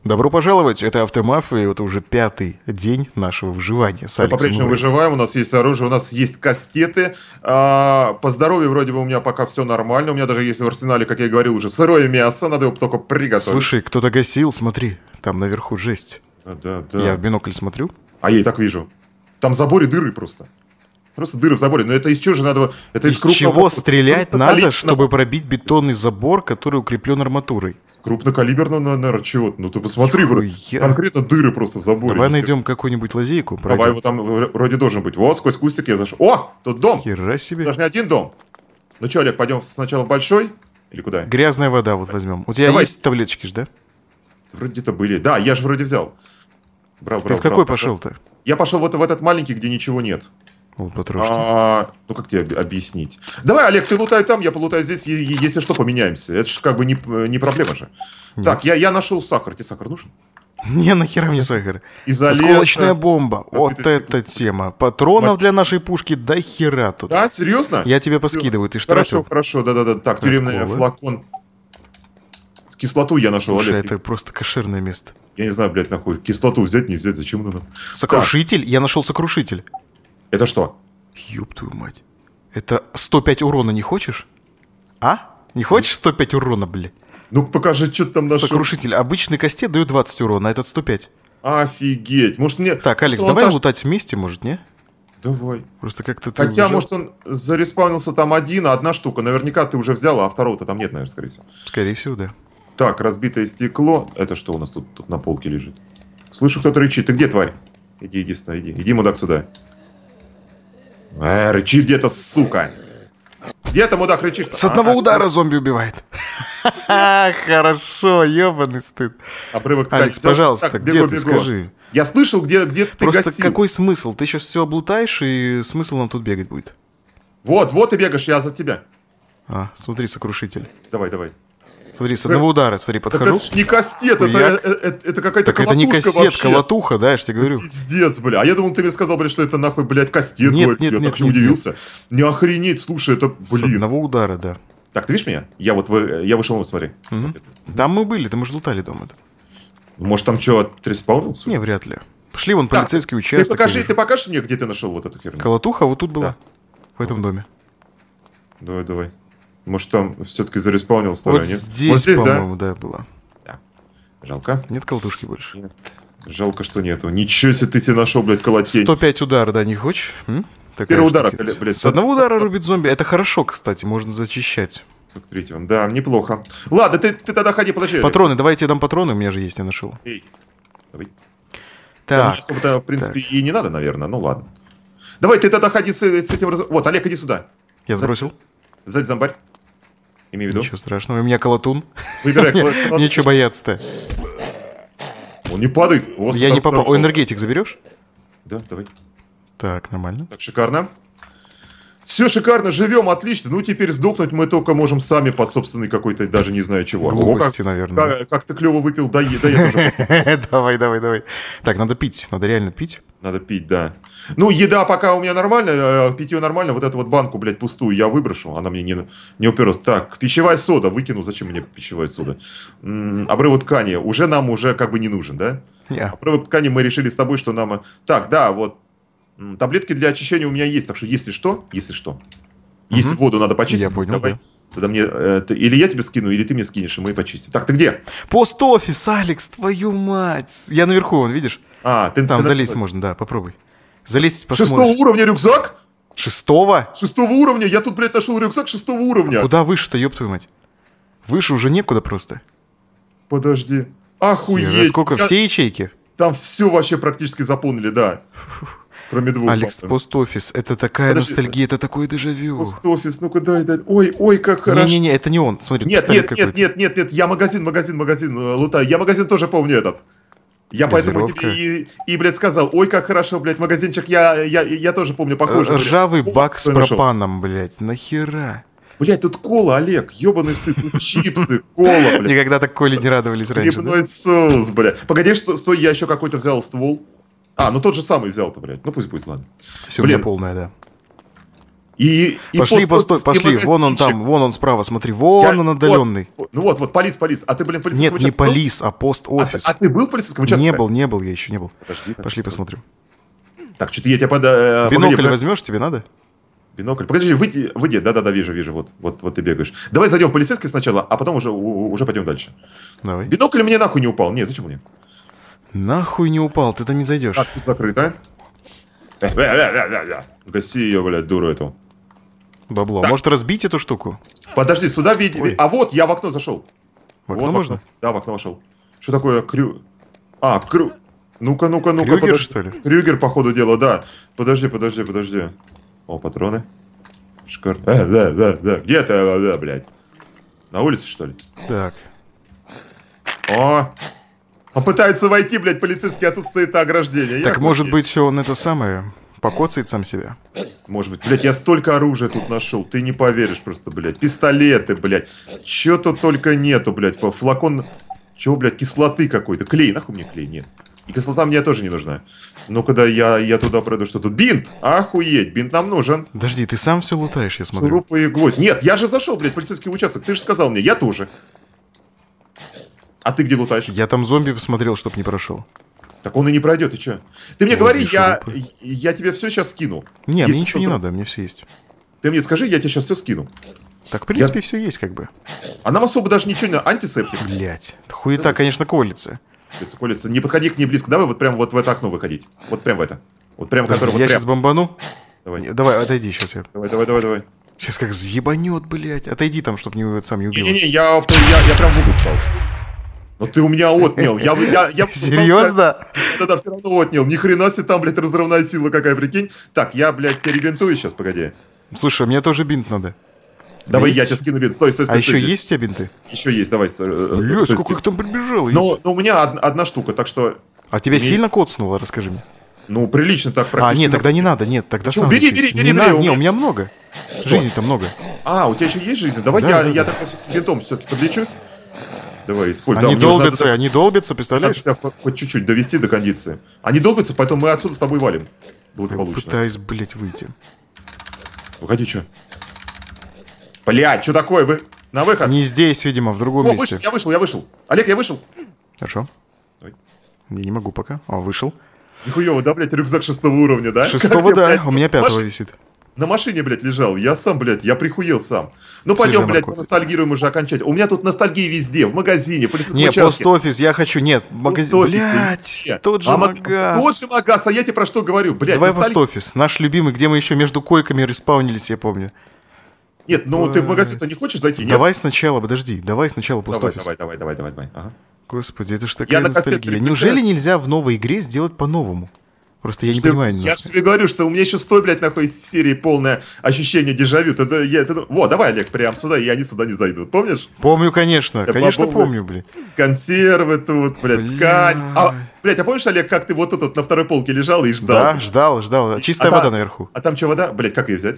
Добро пожаловать, это Автомаф, и это уже 5-й день нашего выживания с Мы Алексом. по-прежнему выживаем, у нас есть оружие, у нас есть кастеты. По здоровью вроде бы у меня пока все нормально. У меня даже есть в арсенале, как я и говорил, уже сырое мясо, надо его только приготовить. Слушай, кто-то гасил, смотри, там наверху жесть. Да. Я в бинокль смотрю. А я и так вижу. Там в заборе дыры просто. Просто дыры в заборе. Но это из чего же надо? Это Из чего стрелять надо, чтобы пробить бетонный забор, который укреплен арматурой? С крупнокалиберного, наверное, чего-то. Ну ты посмотри, конкретно дыры просто в заборе. Давай найдем какую-нибудь лазейку. Давай его там вроде должен быть. Вот, сквозь кустик я зашел. О, тут дом. Хера себе. Даже не один дом. Ну что, Олег, пойдем сначала в большой? Или куда? Грязная вода вот возьмем. У тебя есть таблеточки ж, да? Вроде где-то были. Да, я же вроде взял. Брал. Ты в какой пошел-то? Я пошел вот в этот маленький, где ничего нет. Вот потрошки. Ну как тебе объяснить? Давай, Олег, ты лутай там, я полутаю здесь, если что, поменяемся. Это же как бы не проблема же. Нет. Так, я нашел сахар. Тебе сахар нужен? Не, нахера мне сахар. Осколочная бомба. Вот эта тема. Патронов для нашей пушки до хера тут. Да, серьезно? Я тебе поскидываю, ты что? Хорошо, да. Так, тюремный флакон. Кислоту я нашел, Слушай, Олег. это просто кошерное место. Я не знаю, блядь, нахуй. Кислоту взять, не взять, зачем надо? Сокрушитель? Я нашел сокрушитель. Это что? Ёб твою мать. Это 105 урона не хочешь? А? Не хочешь 105 урона, блядь? Ну покажи, что ты там нашел. Сокрушитель. Обычный кастет дает 20 урона, а этот 105. Офигеть. Может мне... Так, Алекс, давай лутать вместе, может, не? Давай. Просто как-то ты Хотя, может, он зареспаунился там одна штука. Наверняка ты уже взял, а второго-то там нет, наверное, скорее всего. Скорее всего, да. Так, разбитое стекло. Это что у нас тут на полке лежит? Слышу, кто-то рычит. Ты где, тварь? Иди сюда, иди. Иди, мудак, сюда. Рычит где-то, сука. Где ты, мудак, рычишь? С одного удара зомби убивает. Хорошо, ебаный стыд. Алекс, пожалуйста, где ты, скажи. Я слышал, где ты гасил. Просто какой смысл? Ты сейчас все облутаешь, и смысл нам тут бегать будет. Вот ты бегаешь, я за тебя. Смотри, сокрушитель. Давай. Смотри, с одного удара, смотри, подхожу. Это ж не кастет, это какая-то колотушка. Так это не кассет, вообще. Колотуха, да, я ж тебе говорю. Пиздец, бля. А я думал, ты мне сказал, блядь, что это нахуй, блядь, кастет. Нет. Я так не удивился. Не охренеть, слушай, это, блин. С одного удара, да. Так, ты видишь меня? Я вышел, вот смотри. Там мы были, там мы же лутали дома. Может, там что, отреспаунился? Не, вряд ли. Пошли вон полицейский участок. Ты покажешь мне, где ты нашел вот эту херню? Колотуха вот тут была, в этом доме. Давай. Может, там все-таки зареспаунил старая, вот нет? Здесь, по-моему, да, была. Да. Жалко. Нет колотушки больше. Нет. Жалко, что нету. Ничего себе ты себе нашел, блядь, колотень. 105 удар, да, не хочешь? Первый удар, блядь. С одного удара рубит зомби. Это хорошо, кстати, можно зачищать. С третьего. Да, неплохо. Ладно, ты тогда ходи, подожди. Патроны, давай я тебе дам патроны, у меня же есть, я нашел. Эй, давай. Так. В принципе, и не надо, наверное, ну ладно. Давай, ты тогда ходи с этим... Вот, Олег, иди сюда. Я сбросил. Сзади зомбарь. Имей в виду. Ничего страшного, у меня колотун. Выбирай колотун. Мне что бояться-то? Он не падает. Я не попал. О, энергетик заберешь? Да, давай. Так, нормально. Так, шикарно. Все шикарно, живем, отлично. Ну, теперь сдохнуть мы только можем сами по собственной какой-то, даже не знаю чего. Глупости, наверное. Как ты клево выпил, да я тоже. Давай. Так, надо пить, надо реально пить. Надо пить, да. Ну, еда пока у меня нормально, питье нормально. Вот эту вот банку, блядь, пустую я выброшу. Она мне не уперлась. Так, пищевая сода выкину. Зачем мне пищевая сода? Обрывок ткани уже нам как бы не нужен, да? Нет. Обрывок ткани мы решили с тобой, что нам... Так, да, вот. Таблетки для очищения у меня есть, так что если что, если воду надо почистить, я понял, давай. Да. Тогда мне или я тебе скину, или ты мне скинешь, и мы почистим. Так, ты где? Пост-офис, Алекс, твою мать. Я наверху, вон, видишь? Ты там залезть можно, да, попробуй. Залезть, посмотришь. 6-го уровня рюкзак? 6-го? 6-го уровня, я тут, блядь, нашел рюкзак 6-го уровня. Куда выше-то, ёб твою мать? Выше уже некуда просто. Подожди. Охуеть. Сколько, все ячейки? Там все вообще практически заполнили, да. Кроме двух. Алекс, пост-офис, это такая ностальгия, это такое дежавю. Пост-офис, ну-ка дай. Ой, как хорошо. Не, это не он, смотри. Нет, я магазин лутаю. Я магазин тоже помню этот. Я поэтому тебе блядь, сказал, ой, как хорошо, блядь, магазинчик, я тоже помню, похоже. Ржавый бак с пропаном, блядь, нахера? Блядь, тут кола, Олег, ебаный стыд, чипсы, кола, блядь. Никогда так коле не радовались раньше, грибной соус, блядь. Погоди, стой, я еще какой-то взял ствол. Ну тот же самый взял-то, блядь. Ну пусть будет, ладно. Все, у меня полная, да. Пошли, пошли, вон он там, вон он справа, смотри, вон он отдаленный. Ну вот, полис. А ты, блин, полицейском участке? Нет, не полис, а пост-офис. А ты был в полицейском участке? Не был, я еще не был. Пошли посмотрим. Так, что-то я тебя Бинокль возьмешь, тебе надо? Бинокль. Подожди, выйди. Да, вижу. Вот ты бегаешь. Давай зайдем в полицейский сначала, а потом уже пойдем дальше. Давай. Бинокль мне нахуй не упал. Не, зачем мне? Нахуй не упал, ты там не зайдешь. Так, тут закрыто. Гаси ее, блядь, дуру эту. Бабло. Так. Может разбить эту штуку? Подожди, сюда види. А вот, я в окно зашел. В окно можно? Да, в окно вошел. Что такое Ну-ка. Крюгер, что ли? Крюгер, по ходу дела, да. Подожди. О, патроны. Шикарно. Да. Где ты, блядь? На улице, что ли? Так. О! Он пытается войти, блядь, полицейский, а тут стоит ограждение. Так, может быть, он это самое... Покоцает сам себя. Может быть. Блядь, я столько оружия тут нашел. Ты не поверишь просто, блядь. Пистолеты, блядь. Чё тут только нету, блядь. Флакон... Чего, блядь, кислоты какой-то. Клей. Нахуй мне клей? Нет. И кислота мне тоже не нужна. Но когда я туда пройду, что тут? Бинт! Охуеть, бинт нам нужен. Подожди, ты сам все лутаешь, я смотрю. Шурупы и гвоздь. Нет, я же зашел, блядь, в полицейский участок. Ты же сказал мне, я тоже. А ты где лутаешь? Я там зомби посмотрел, чтоб не прошел. Так он и не пройдет, и чё? Ты мне говори, я тебе все сейчас скину. Не, мне ничего не надо, мне все есть. Ты мне скажи, я тебе сейчас все скину. Так, в принципе, все есть как бы. А нам особо даже ничего не... Антисептик. Блять, хуета, конечно, колется. Колется. Не подходи к ней близко. Давай вот прям вот в это окно выходить. Вот прям в это. Вот прям, который вот я прям... сейчас бомбану. Давай, отойди сейчас я. Давай. Сейчас как съебанет, блять. Отойди там, чтобы сам не убил. Не-не-не, я прям в угол стал. Но ты у меня отнял. Серьезно? Да, все равно отнял. Ни хрена себе там, блядь, разрывная сила какая, прикинь. Так, я, блядь, перебинтую сейчас, погоди. Слушай, мне тоже бинт надо. Давай я тебе скину бинт. Стой. А еще есть у тебя бинты? Еще есть, давай. Бля, сколько их там прибежало. Но у меня одна штука, так что... А тебя сильно коцнуло, расскажи мне. Ну, прилично так практически. А, нет, тогда не надо, тогда сам. Бери. Не, у меня много. Жизни-то много. А, у тебя еще есть жизнь? Давай я так бинтом все-таки подлечусь. Давай, используй. Они долбятся, представляешь? Надо себя хоть чуть-чуть довести до кондиции. Они долбятся, поэтому мы отсюда с тобой валим. Благополучно. Я пытаюсь, блядь, выйти. Выходи, что? Блядь, что такое? Вы на выход? Не здесь, видимо, в другом месте. Я вышел. Олег, я вышел. Хорошо. Давай. Я не могу пока. Вышел. Нихуево, да, блядь, рюкзак 6 уровня, да? 6-го, да, у меня 5-го висит. На машине, блядь, лежал. Я сам, блядь, я прихуел сам. Ну, пойдем, блядь, поностальгируем уже окончательно. У меня тут ностальгии везде, в магазине, в полицейском участке. Не, пост-офис, я хочу, нет, магазин. Блядь, тот же магаз. Тот же магаз, а я тебе про что говорю, блядь. Давай пост-офис, наш любимый, где мы еще между койками респаунились, я помню. Нет, ну ты в магазин-то не хочешь зайти, нет? Давай сначала, подожди, пост-офис. Давай. Ага. Господи, это ж такая ностальгия. Неужели нельзя в новой игре сделать по-новому? Просто я не понимаю. Я же тебе говорю, что у меня еще 100, блядь, нахуй из серии полное ощущение дежавю. Вот, давай, Олег, прям сюда, и они сюда не зайдут. Помнишь? Помню, конечно. Конечно, помню, блядь. Консервы тут, блядь, ткань. Блядь, а помнишь, Олег, как ты вот тут на второй полке лежал и ждал? Да, ждал. Чистая вода наверху. А там что, вода? Блядь, как ее взять?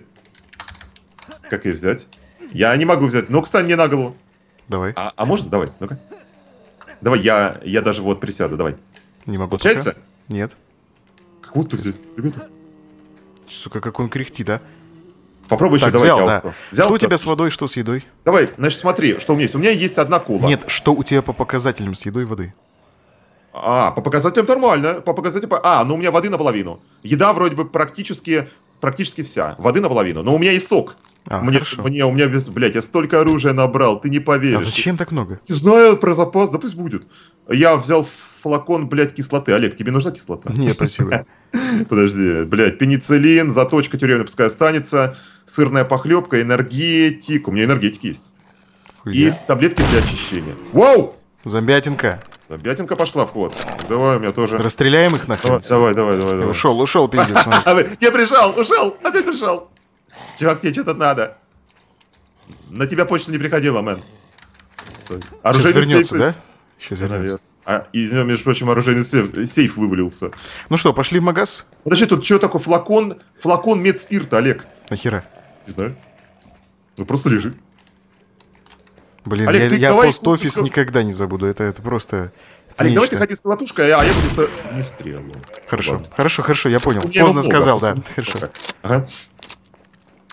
Я не могу взять. Ну-ка, стань мне на голову. Давай. А можно? Давай, ну-ка. Давай, я даже вот присяду, давай. Не могу. Получается? Пока? Нет. Вот тут взять, ребята. Сука, как он кряхтит, а? Попробуй еще, давай. Взял, да. Что у тебя с водой, что с едой? Давай, значит, смотри, что у меня есть. У меня есть одна кола. Нет, что у тебя по показателям с едой и воды? По показателям нормально. Ну у меня воды наполовину. Еда вроде бы практически вся. Воды наполовину. Но у меня есть сок. У меня, блядь, я столько оружия набрал, ты не поверишь. А зачем так много? Не знаю про запас, да пусть будет. Я взял флакон, блядь, кислоты. Олег, тебе нужна кислота? Не, спасибо. Подожди, блядь, пенициллин, заточка тюремная пускай останется, сырная похлебка, энергетик. У меня энергетик есть. И таблетки для очищения. Вау! Зомбятинка. Зомбятинка пошла в ход. Давай, у меня тоже. Расстреляем их нахрен. Давай. Ушел, пиздец. Я прижал, опять прижал. Чувак, тебе что-то надо. На тебя почта не приходила, мэн. Сейчас вернется, да? Сейчас вернется. Из него, между прочим, оружейный сейф вывалился. Ну что, пошли в магаз? Подожди, тут что такое? Флакон медспирта, Олег. Нахера? Не знаю. Ну просто лежи. Блин, Олег, я пост-офис никогда не забуду. Это просто... Олег, давай ты ходи с колотушкой, а я буду не стрелу. Хорошо, я понял. Поздно сказал, да. Хорошо. Ага.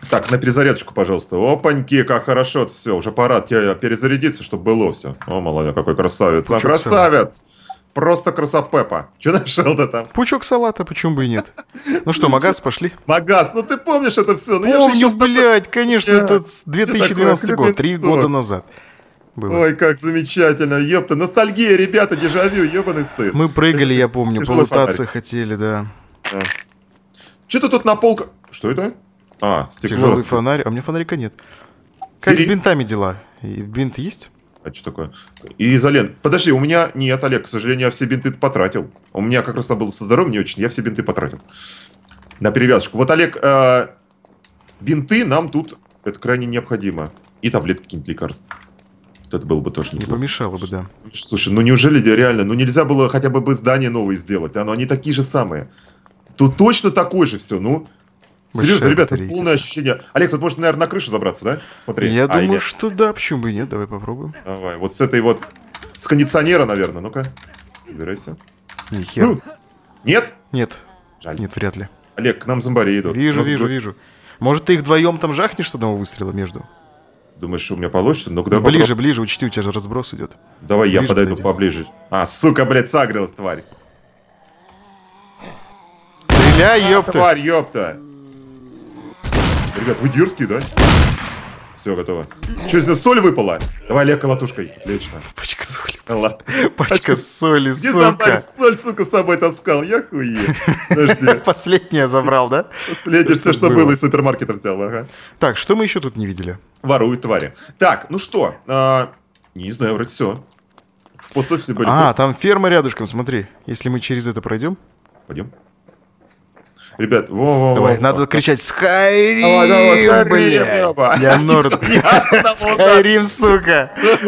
Так, на перезарядочку, пожалуйста. Опаньки, как хорошо. Все, уже пора тебе перезарядиться, чтобы было все. О, молодец, какой красавец. Пучок Красавец! салата. Просто красопепа. Че нашел-то там? Пучок салата, почему бы и нет? Ну что, Магаз, пошли? Магаз, ну ты помнишь это все? Ну, помню, блядь, конечно, это 2012 год, 3 года назад. Было. Ой, как замечательно, ёпта, ностальгия, ребята, дежавю, ёбаный стыд. Мы прыгали, я помню, полутаться хотели, да. Что-то тут на полках... Что это? А, стекло. Тяжелый фонарь, а у меня фонарика нет. Как с бинтами дела? Бинт есть? А что такое? И изолент. Подожди, у меня нет, Олег, к сожалению, я все бинты потратил. У меня как раз там было со здоровьем не очень, я все бинты потратил. На перевязочку. Вот, Олег, бинты нам тут, это крайне необходимо. И таблетки какие-нибудь лекарств. Вот это было бы тоже неплохо. Не помешало бы, да. Слушай, ну неужели реально, ну нельзя было хотя бы здания новые сделать, да? Но они такие же самые. Тут точно такое же все, ну... Серьезно, ребята, полное ощущение. Олег, тут может, наверное, на крышу забраться, да? Смотри. Я думаю, что да, почему бы и нет, давай попробуем. Давай, вот с этой вот, с кондиционера, наверное, ну-ка. Убирайся. Нихера. Ну, нет? Нет. Жаль. Нет, вряд ли. Олег, к нам зомбари идут. Вижу. Может, ты их вдвоем там жахнешь с одного выстрела между? Думаешь, что у меня получится? Ну, куда ближе, учти, у тебя же разброс идет. Давай я подойду поближе. А, сука, блядь, сагрилась, тварь. Стреляй, ёпта. Тварь, ёпта. Ребят, вы дерзкие, да? Все, готово. Что, из нас соль выпала? Давай, Олег, колотушкой. Отлично. Пачка соли. Пачка соли, сука. Где зомбарь соль, сука, с собой таскал? Я хуе. Подожди. Последнее забрал, да? Последнее, все, что было из супермаркета взял, ага. Так, что мы еще тут не видели? Воруют твари. Так, ну что? Не знаю, вроде все. В пост-офисе были... там ферма рядышком, смотри. Если мы через это пройдем. Пойдем. Ребят, давай, надо кричать Skyrim, блядь. Я Норд. Skyrim, сука.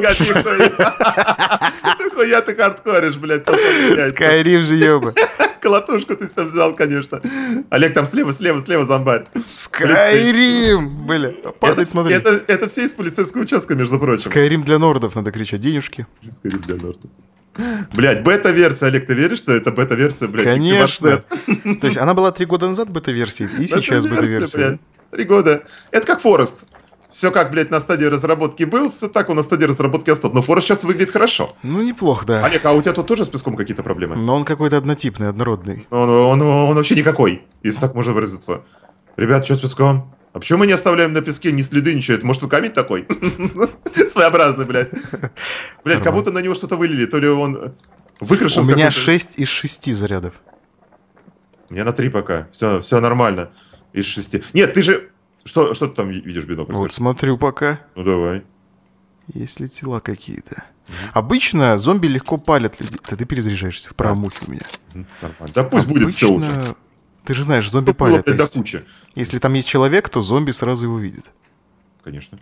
Нихуя ты хардкоришь, блядь. Skyrim же, ёба. Колотушку ты себе взял, конечно. Олег, там слева зомбарь. Skyrim, бля. Падай, смотри. Это все из полицейского участка, между прочим. Skyrim для нордов надо кричать. Денежки. Skyrim для нордов. Блядь, бета-версия, Олег, ты веришь, что это бета-версия, блядь? Конечно. То есть она была 3 года назад бета-версией, и сейчас бета-версия. 3 года. Это как Форест. Все как, блядь, на стадии разработки был, все так он на стадии разработки остался. Но Форест сейчас выглядит хорошо. Ну, неплохо, да. Олег, а у тебя тут тоже с песком какие-то проблемы? Но он какой-то однотипный, однородный. Он вообще никакой, если так можно выразиться. Ребят, что с песком? А почему мы не оставляем на песке ни следы, ничего? Это может он камень такой? Своеобразный, блядь. Блядь, как будто на него что-то вылили. То ли он выкрашен. У меня 6 из 6 зарядов. У меня на 3 пока. Все нормально. Из 6. Нет, ты же... Что ты там видишь, бинокль? Вот смотрю пока. Ну давай. Есть ли тела какие-то? Обычно зомби легко палят людей. Ты перезаряжаешься в правом ухе у меня. Нормально. Да пусть будет все уже. Ты же знаешь, зомби палят. Если там есть человек, то зомби сразу его видит. Конечно.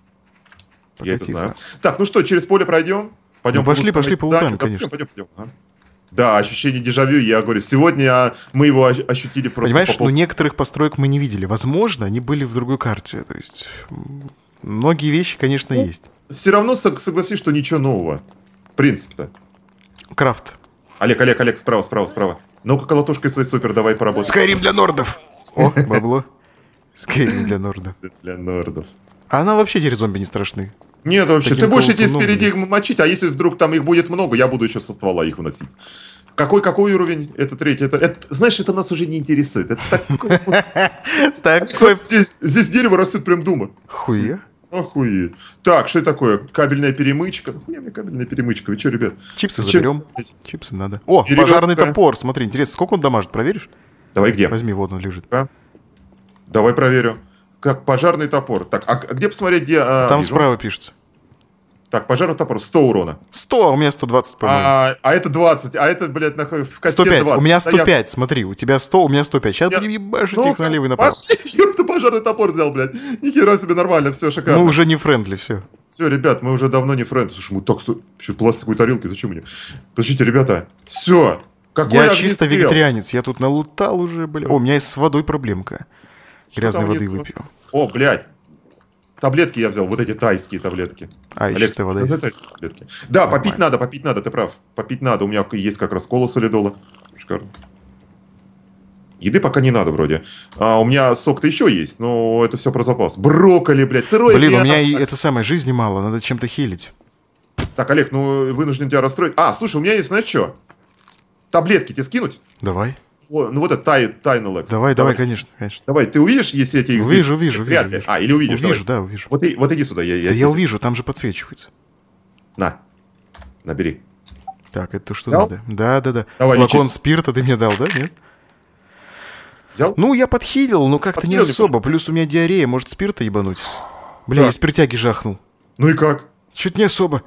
Я это знаю. Так, ну что, через поле пройдем? Пойдем. Пошли полутаем, конечно. Пойдем. Да, ощущение дежавю, я говорю, сегодня мы его ощутили просто... Понимаешь, но некоторых построек мы не видели. Возможно, они были в другой карте. То есть, многие вещи, конечно, есть. Все равно согласись, что ничего нового. В принципе-то. Крафт. Олег, справа. Ну-ка, колотушкой свой супер, давай поработаем. Skyrim для нордов! О, бабло. Skyrim для нордов. Для нордов. А она вообще теперь зомби не страшны. Нет, вообще, ты будешь идти спереди мочить, а если вдруг там их будет много, я буду еще со ствола их выносить. Какой уровень? Это 3. Это, знаешь, это нас уже не интересует. Это здесь дерево растет прям дома. Хуя? Охуеть. Так, что это такое? Кабельная перемычка. Нахуя мне кабельная перемычка? Вы что, ребят? Чипсы заберем. Чипсы надо. О, пожарный топор. Смотри, интересно, сколько он дамажит, проверишь? Давай, где? Возьми, вот он лежит. Давай проверю. Как пожарный топор. Так, а где посмотреть, где... Там справа пишется. Так, пожарный топор, 100 урона. 100, а у меня 120, по-моему. А это 20, а это, блядь, в косте 105, 20. у меня 105, смотри, у тебя 100, у меня 105. Сейчас будем ебашить их налево и направо. Пошли, ёпта, пожарный топор взял, блядь. Нихера себе, нормально, все, шикарно. Мы уже не френдли, все. Все, ребят, мы уже давно не френдли. Слушай, мы так, еще пластиковой тарелки, зачем мне? Подождите, ребята, все. Я чисто вегетарианец, я тут налутал уже, блядь. О, у меня есть с водой проблемка. Грязной воды выпью. О, блядь. Таблетки я взял, вот эти тайские таблетки. И чистая вода есть. Таблетки. Да, попить надо, ты прав. Попить надо, у меня есть как раз кола солидола. Шикарно. Еды пока не надо вроде. У меня сок-то еще есть, но это все про запас. Брокколи, блядь, сырой. Блин, у меня и это самое, жизни мало, надо чем-то хилить. Так, Олег, ну вынужден тебя расстроить. Слушай, у меня есть, знаешь что? Таблетки тебе скинуть? Давай. Ну вот это Тайнолекс. Давай, конечно. Давай, ты увидишь, если я тебе их Вижу. Или увидишь? Увижу, да, увижу. Вот иди сюда. Я увижу, там же подсвечивается. Набери. Так, это то, что взял? надо. Да. Давай, флакон спирта ты мне дал, да? Нет? Взял? Ну, я подхилил, но как-то не особо. Плюс у меня диарея, может спирта ебануть. Бля, из спиртяги жахнул. Ну и как? Чуть не особо.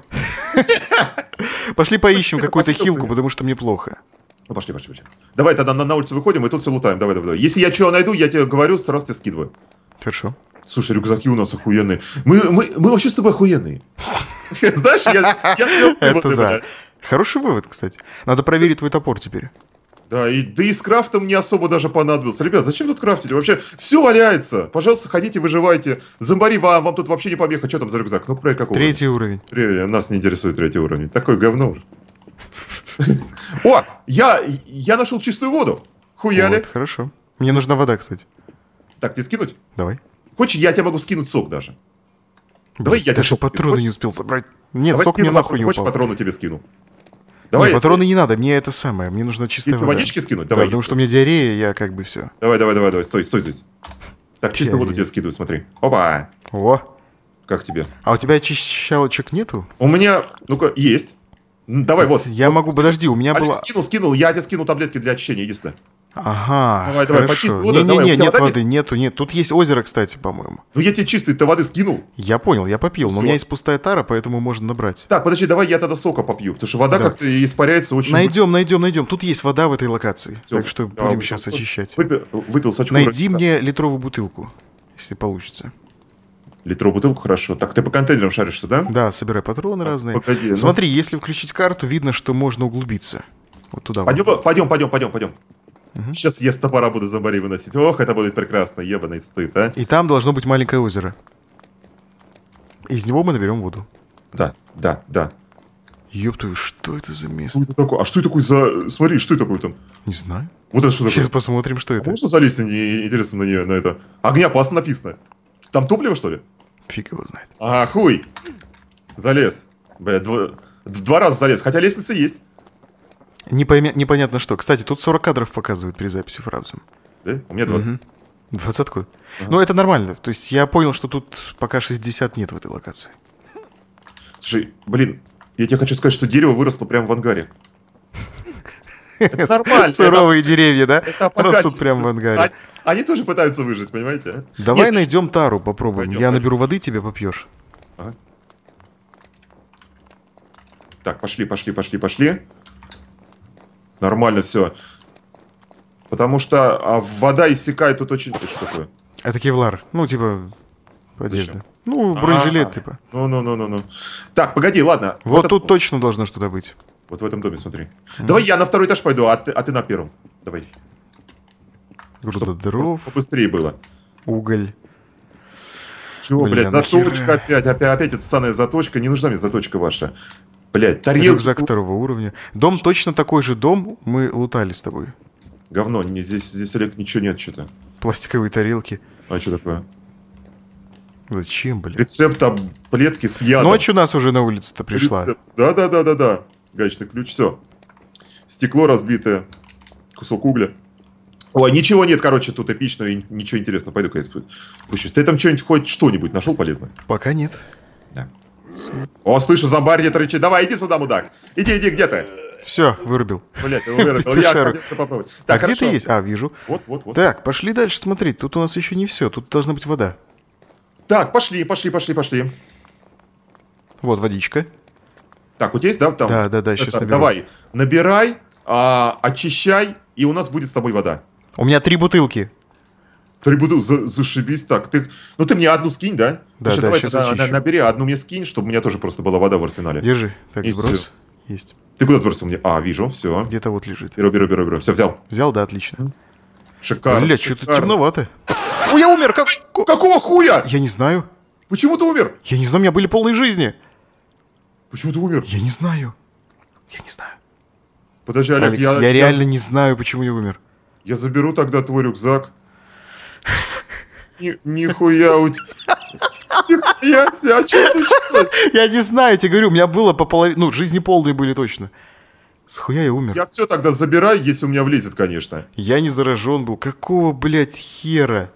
Пошли поищем какую-то хилку, потому что мне плохо. Ну, пошли. Давай тогда на улицу выходим и тут все лутаем. Давай. Если я чего найду, я тебе говорю, сразу тебе скидываю. Хорошо. Слушай, рюкзаки у нас охуенные. Мы вообще с тобой охуенные. Знаешь, я сделал выводы, да. Хороший вывод, кстати. Надо проверить твой топор теперь. Да и с крафтом не особо даже понадобился. Ребят, зачем тут крафтить? Вообще все валяется. Пожалуйста, ходите, выживайте. Зомбари, вам тут вообще не помеха. Что там за рюкзак? Ну, проверь, какой уровень. Нас не интересует 3 уровень. Такое говно уже. О, я нашел чистую воду. Хуяли. Вот, хорошо. Мне нужна вода, кстати. Так, тебе скинуть? Давай. Хочешь, я тебе могу скинуть сок даже. Давай я даже патроны не успел собрать. Нет, сок мне нахуй не упал. Хочешь, патроны тебе скину? Давай. Нет, патроны не надо, мне это самое. Мне нужна чистая вода. Водички скинуть? Давай. Да, потому что у меня диарея, я как бы все. Давай. Стой. Так, чистую воду тебе скидываю, смотри. Опа. О. Как тебе? А у тебя очищалочек нету? У меня, ну-ка, есть. Давай, вот. Я могу, подожди, у меня было... Скинул, я тебе скинул таблетки для очищения, иди сюда. Ага, давай, хорошо. Не, нет воды, нету. Тут есть озеро, кстати, по-моему. Ну я тебе чистой-то воды скинул. Я понял, я попил, но у меня есть пустая тара, поэтому можно набрать. Так, подожди, давай я тогда сока попью, потому что вода как-то испаряется очень... Найдем. Тут есть вода в этой локации, так что будем сейчас очищать. Выпил сачку. Найди мне литровую бутылку, если получится. Литровую бутылку, хорошо. Так, ты по контейнерам шаришься, да? Да, собирай патроны разные. Погоди, смотри, если включить карту, видно, что можно углубиться. Вот туда. Пойдем. Сейчас я с топора буду зомбарей выносить. Ох, это будет прекрасно, ебаный стыд, а. И там должно быть маленькое озеро. Из него мы наберем воду. Да. Ёб твою, что это за место? Что это такое за... Смотри, что это такое там? Не знаю. Вот это что такое? Сейчас посмотрим, что это. Можно залезть, интересно, на это? Огнеопасно написано. Там топливо, что ли? Фиг его знает. Хуй. Залез. Бля, два раза залез, хотя лестница есть. Непонятно что. Кстати, тут 40 кадров показывают при записи фразы. Да? У меня 20. 20-ку. Ну, это нормально. То есть я понял, что тут пока 60 нет в этой локации. Слушай, блин, я тебе хочу сказать, что дерево выросло прямо в ангаре. Это нормально. Суровые деревья, да? Растут прямо в ангаре. Они тоже пытаются выжить, понимаете? Давай найдем тару, попробуем. Я наберу воды, тебе попьешь. Так, пошли. Нормально все. Потому что вода иссякает тут очень... Что такое? Это кевлар. Ну, типа, одежда. Ну, бронежилет, типа. Ну. Так, погоди, ладно. Вот тут точно должно что-то быть. Вот в этом доме, смотри. Давай я на второй этаж пойду, а ты на первом. Давай. Груда дров. Побыстрее было. Уголь. Чего, блядь, заточка опять. Опять эта ссаная заточка. Не нужна мне заточка ваша. Блядь, тарелка. Рюкзак 2-го уровня. Дом точно такой же дом. Мы лутали с тобой. Говно. Здесь, Олег, ничего нет что-то. Пластиковые тарелки. А что такое? Зачем, блядь? Рецепт таблетки с ядом. Ночь у нас уже на улице-то пришла. Да. Гаечный ключ, все. Стекло разбитое. Кусок угля. Ой, ничего нет, короче, тут эпичного и ничего интересного. Пойду-ка я спущусь. Ты там хоть что-нибудь нашел полезное? Пока нет. Да. О, слышу, зомбарь где-то рычит. Давай, иди сюда, мудак. Иди, где ты? Все, вырубил. Блядь, вырубил. Я хотел попробовать. Так, где ты есть? Вижу. Вот. Так, пошли дальше смотреть. Тут у нас еще не все. Тут должна быть вода. Так, пошли. Вот водичка. Так, вот есть, да? Там? Да, сейчас наберу. Давай, набирай, очищай, и у нас будет с тобой вода. У меня 3 бутылки. 3 бутылки, зашибись так. Ты мне одну скинь, да? Да, сейчас очищу. Набери, одну мне скинь, чтобы у меня тоже просто была вода в арсенале. Держи. Так, сброс. Все. Есть. Ты куда сбросил мне? Вижу, все. Где-то вот лежит. Беру. Все, взял. Взял, да, отлично. Шикарно. Бля, что-то темновато. Ой, я умер! Какого хуя? Я не знаю. Почему ты умер? Я не знаю, у меня были полные жизни. Почему ты умер? Я не знаю. Подожди, Олег, Алекс, я реально не знаю, почему я умер. Я заберу тогда твой рюкзак. Нихуя у тебя. Я себя чувствую. Я не знаю, я тебе говорю, у меня было по половине... Ну, жизни полные были точно. Схуя я умер. Я все тогда забираю, если у меня влезет, конечно. Я не заражен был. Какого, блядь, хера?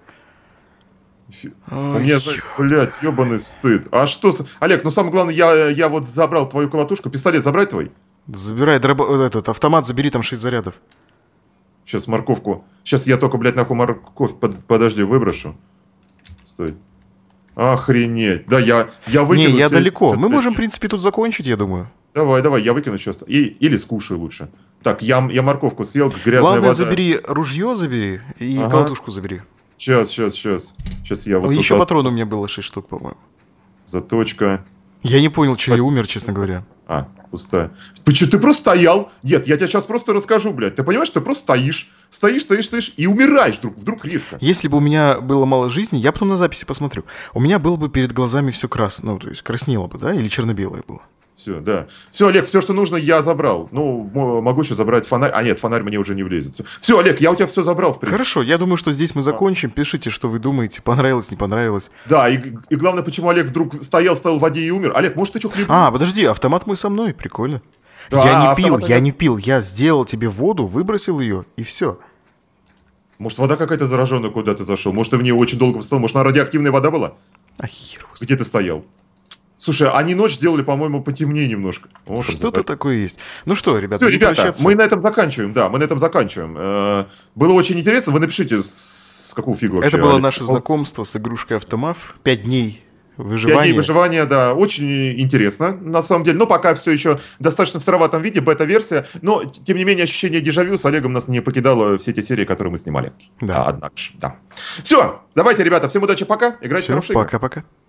У меня, блядь, ебаный стыд. А что... Олег, ну самое главное, я вот забрал твою колотушку. Пистолет забрать твой? Забирай, этот автомат забери, там 6 зарядов. Сейчас морковку. Сейчас я только, блядь, нахуй морковь, подожди, выброшу. Стой. Охренеть. Да, я выкину. Не, я далеко. Мы можем, в принципе, тут закончить, я думаю. Давай, я выкину сейчас. Или скушаю лучше. Так, я морковку съел, грязная Главное, вода. забери ружье, забери и колотушку забери. Сейчас я вот. Еще патронов у меня было 6 штук, по-моему. Заточка. Я не понял, что я умер, честно говоря. Пустая. Ты просто стоял? Нет, я тебе сейчас просто расскажу, блядь. Ты понимаешь, ты просто стоишь и умираешь вдруг резко. Если бы у меня было мало жизни, я потом на записи посмотрю. У меня было бы перед глазами все красное, ну, то есть краснело бы, да, или черно-белое было. Все, да. Все, Олег, все, что нужно, я забрал. Ну, могу еще забрать фонарь. А нет, фонарь мне уже не влезет. Все, Олег, я у тебя все забрал, в принципе. Хорошо, я думаю, что здесь мы закончим. Пишите, что вы думаете, понравилось, не понравилось. Да, и главное, почему Олег вдруг стоял в воде и умер. Олег, может, ты что хлебнул? Подожди, автомат мой со мной, прикольно. Да, я не пил, я сделал тебе воду, выбросил ее, и все. Может, вода какая-то зараженная, куда ты зашел? Может, ты в ней очень долго стоял? Может, она радиоактивная вода была? Хер. Где ты стоял? Слушай, они ночь сделали, по-моему, потемнее немножко. Вот что-то такое есть. Ну что, ребята, все, ребята, мы на этом заканчиваем. Да, мы на этом заканчиваем. Было очень интересно. Вы напишите, с какого фига вообще. Это было наше знакомство с игрушкой Автомав. 5 дней выживания. 5 дней выживания, да. Очень интересно, на самом деле. Но пока все еще достаточно в сыроватом виде, бета-версия. Но, тем не менее, ощущение дежавю с Олегом нас не покидало все эти серии, которые мы снимали. Да. Однако же, да. Все, давайте, ребята, всем удачи, пока. Играйте хорошо. Пока-пока.